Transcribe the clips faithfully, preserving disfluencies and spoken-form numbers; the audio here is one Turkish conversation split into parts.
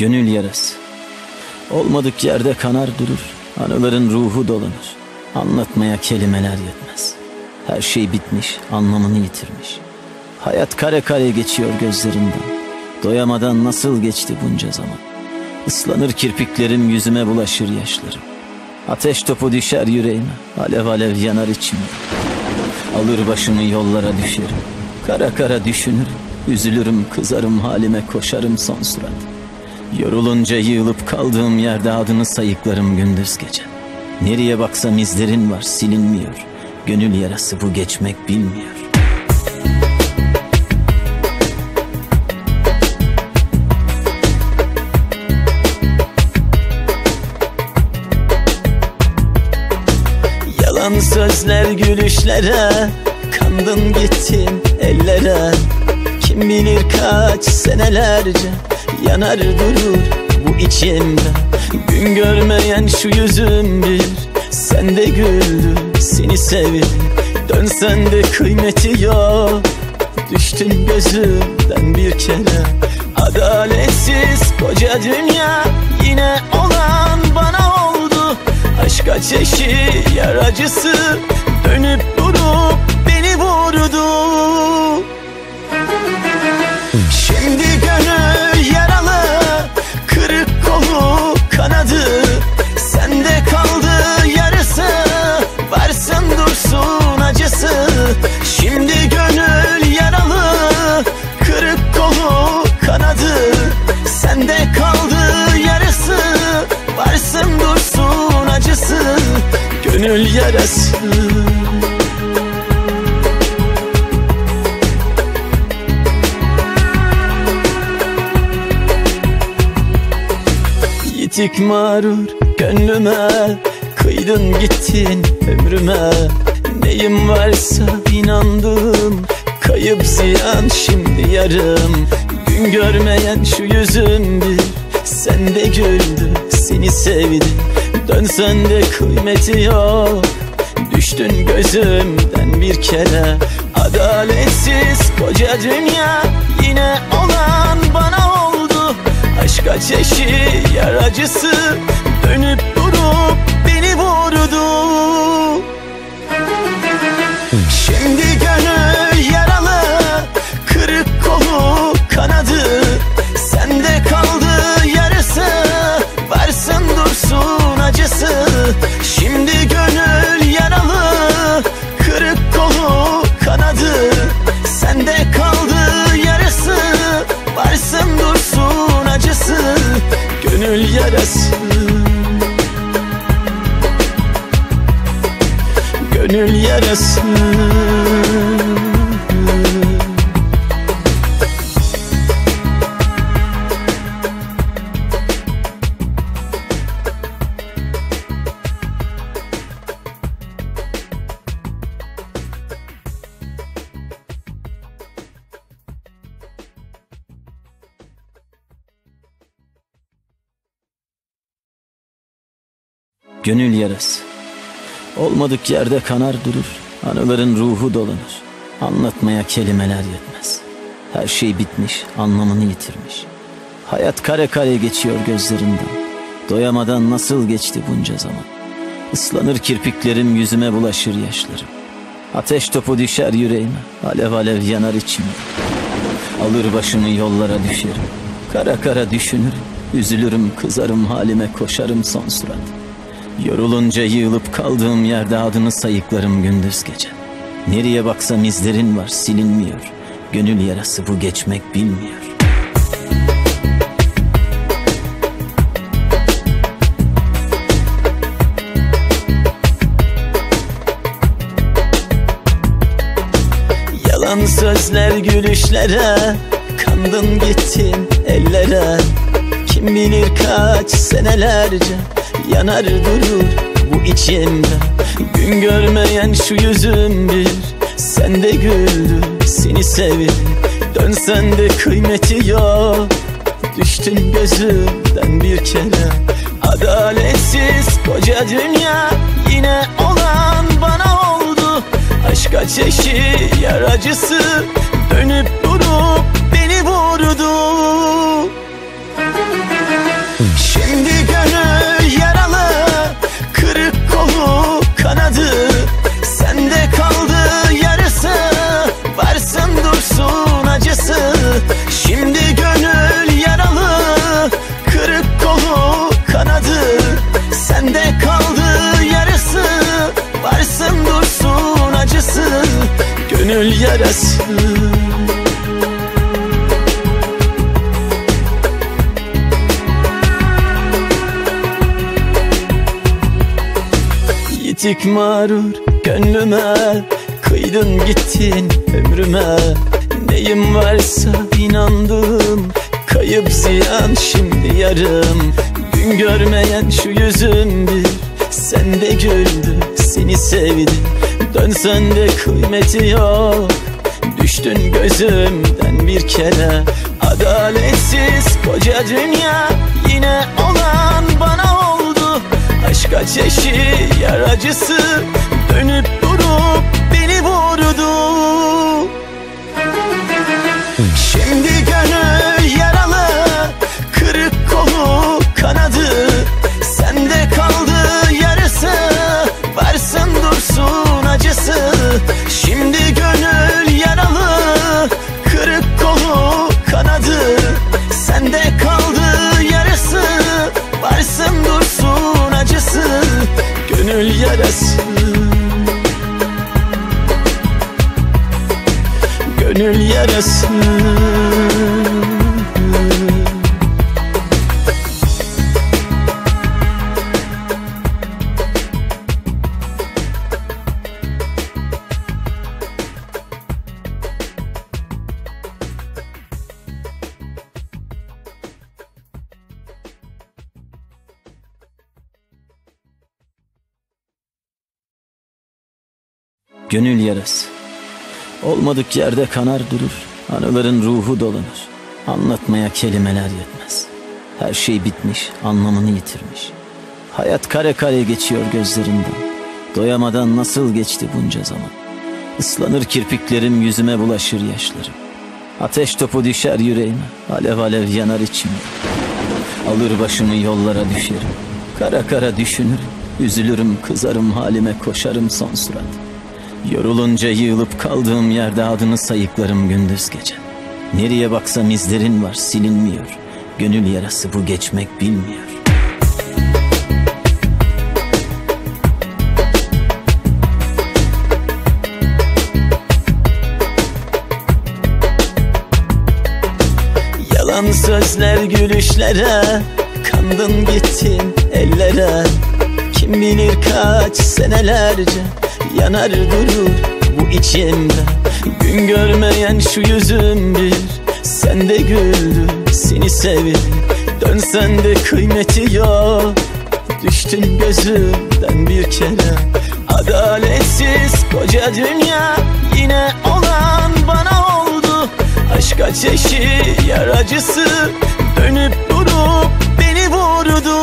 Gönül yarası olmadık yerde kanar durur, anıların ruhu dolanır. Anlatmaya kelimeler yetmez. Her şey bitmiş, anlamını yitirmiş. Hayat kare kare geçiyor gözlerimden. Doyamadan nasıl geçti bunca zaman. Islanır kirpiklerim, yüzüme bulaşır yaşlarım. Ateş topu düşer yüreğime, alev alev yanar içimde. Alır başımı yollara düşerim, kara kara düşünürüm. Üzülürüm, kızarım halime, koşarım son surat. Yorulunca yığılıp kaldığım yerde adını sayıklarım gündüz gece. Nereye baksam izlerin var, silinmiyor. Gönül yarası bu, geçmek bilmiyor. Yalan sözler, gülüşlere, kandın gittin ellere. Kim bilir kaç senelerce yanar durur bu içimde. Gün görmeyen şu yüzüm bir, sen de güldü, seni sevdim. Dönsen de kıymeti yok, düştün gözümden bir kere. Adaletsiz koca dünya, yine olan bana oldu. Aşk ateşi, yar acısı, dönüp durup beni vurdu. Şimdi gönül yaralı, kırık kolu kanadı. Sende kaldı yarısı, varsın dursun acısı. Şimdi gönül yaralı, kırık kolu kanadı. Sende kaldı yarısı, varsın dursun acısı. Gönül yarası. Yitik mağrur gönlüme, kıydın gittin ömrüme. Neyim varsa inandım, kayıp ziyan şimdi yarım. Gün görmeyen şu yüzüm bir, sen de güldü, seni sevdim. Dönsen de kıymeti yok, düştün gözümden bir kere. Adaletsiz koca dünya, yine olan bana oldu. Aşk ateşi, yar acısı, dönüp durup beni vurdu. Şimdi gönül yaralı, kırık kolu kanadı. Sende kaldı yarısı, varsın dursun acısı. Şimdi gönül yaralı, kırık kolu kanadı. Sende kaldı yarısı, varsın dursun acısı. Gönül yarası. Gönül yarası. Gönül yarası olmadık yerde kanar durur, anıların ruhu dolanır. Anlatmaya kelimeler yetmez. Her şey bitmiş, anlamını yitirmiş. Hayat kare kare geçiyor gözlerimden. Doyamadan nasıl geçti bunca zaman. Islanır kirpiklerim, yüzüme bulaşır yaşlarım. Ateş topu düşer yüreğime, alev alev yanar içimde. Alır başımı yollara düşerim, kara kara düşünürüm. Üzülürüm, kızarım halime, koşarım son surat. Yorulunca yığılıp kaldığım yerde adını sayıklarım gündüz gece. Nereye baksam izlerin var, silinmiyor. Gönül yarası bu, geçmek bilmiyor. Yalan sözler, gülüşlere, kandın gittin ellere. Kim bilir kaç senelerce yanar durur bu içimde. Gün görmeyen şu yüzüm bir, sen de güldü, seni sevdim. Dönsen de kıymeti yok, düştün gözümden bir kere. Adaletsiz koca dünya, yine olan bana oldu. Aşk ateşi, yar acısı, dönüp durup beni vurdu. gönül yarası. Yitik mağrur gönlüme kıydın gittin ömrüme. Neyim varsa inandım, kayıp ziyan şimdi yarım. Gün görmeyen şu yüzüm bir sende güldü, seni sevdim. Dönsen de kıymeti yok, düştün gözümden bir kere. Adaletsiz koca dünya yine olan bana oldu. Aşk ateşi yar acısı dönüp durup beni vurdu. Şimdi gönül yaralı, kırık kolu kanadı, sende kaldı yarısı, varsın dursun acısı. Şimdi gönül yaralı, kırık kolu kanadı, sende kaldı yarısı, varsın dursun acısı. Gönül yarası, gönül yarası. Gönül yarası olmadık yerde kanar durur. Anıların ruhu dolanır. Anlatmaya kelimeler yetmez. Her şey bitmiş, anlamını yitirmiş. Hayat kare kare geçiyor gözlerinden. Doyamadan nasıl geçti bunca zaman. Islanır kirpiklerim, yüzüme bulaşır yaşlarım. Ateş topu düşer yüreğime, alev alev yanar içimde. Alır başımı yollara düşerim. Kara kara düşünürüm, üzülürüm, kızarım halime, koşarım son surat. Yorulunca yığılıp kaldığım yerde adını sayıklarım gündüz gece. Nereye baksam izlerin var, silinmiyor. Gönül yarası bu, geçmek bilmiyor. Yalan sözler gülüşlere, kandın gittin ellere. Kim bilir kaç senelerce yanar durur bu içimde. Gün görmeyen şu yüzüm bir sende güldü, seni sevdim. Dönsen de kıymeti yok, düştün gözümden bir kere. Adaletsiz koca dünya yine olan bana oldu. Aşk ateşi yar acısı dönüp durup beni vurdu.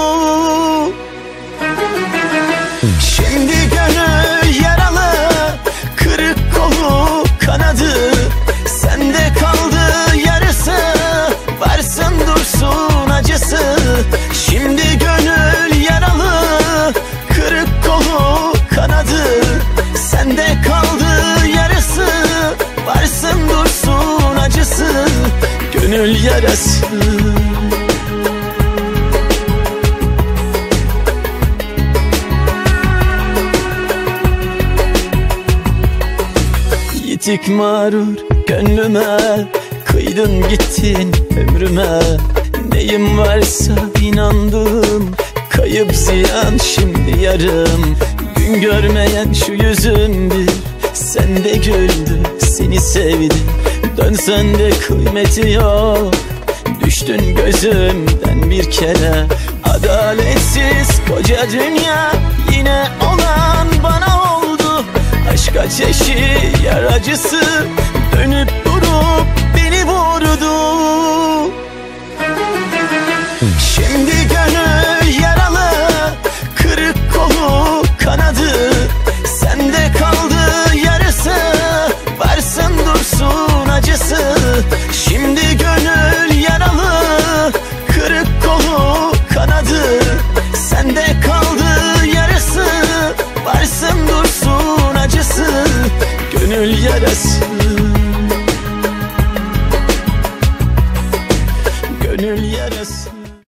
Şimdi gönül yaralı, kırık kolu kanadı, sende kaldı yarısı, varsın dursun acısı. Şimdi gönül yaralı, kırık kolu kanadı, sende kaldı yarısı, varsın dursun acısı. Gönül yarası, yitik mağrur gönlüme kıydın gittin ömrüme. Neyim varsa inandım, kayıp ziyan şimdi yarım. Gün görmeyen şu yüzüm bir sende güldü, seni sevdim. Dönsen de kıymeti yok, düştün gözümden bir kere. Adaletsiz koca dünya yine olan bana oldu. Aşk ateşi yar acısı dönüp durup beni vurdu. Şimdi gönül yaralı, kırık kolu kanadı, sende kaldı yarısı, varsın dursun acısı. Şimdi gönül yaralı, kırık kolu kanadı, sende kaldı yarısı, varsın dursun acısı. Gönül yarası, gönül yarası.